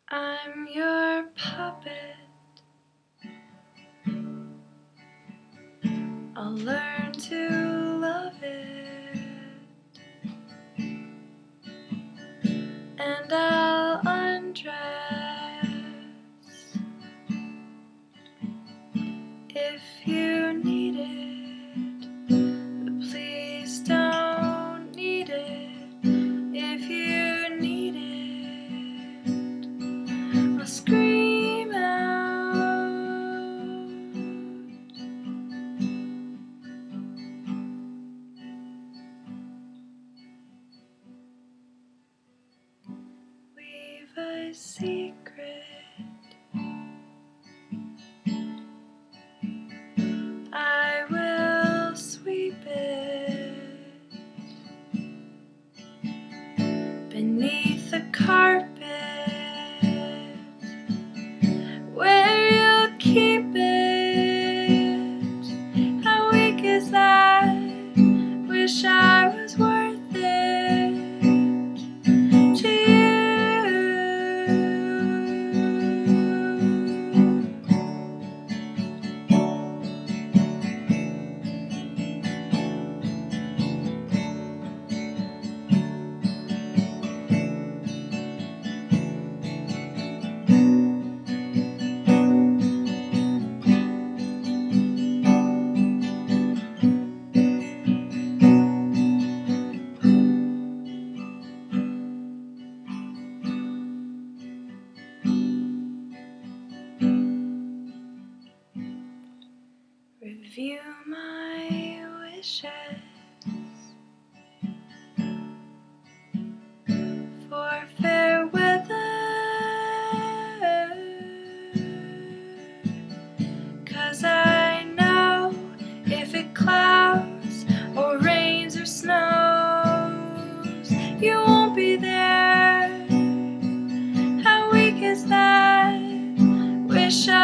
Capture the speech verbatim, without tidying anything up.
I'm your puppet. I'll learn to love it, and I'll undress if you need it, but please don't need it. If you need it, I'll scream out. We've a secret. I will sweep it beneath the carpet, where you'll keep it. How weak is that? Wish I was worth it to you. Review my wishes for fair weather, 'cause I know if it clouds or rains or snows, you won't be there. How weak is that? Wish I